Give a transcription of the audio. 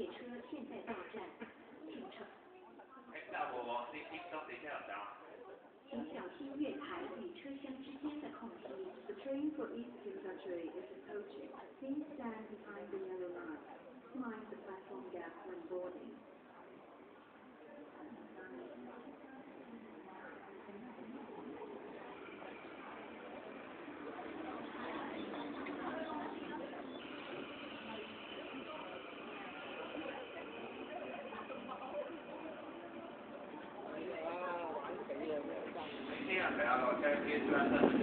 列车现在到站，请乘。请小心月台与车厢之间的空隙。The train for E4-E66 is approaching. Please stand behind the yellow line. Mind the platform gap when boarding. 这样子啊，我再接出来。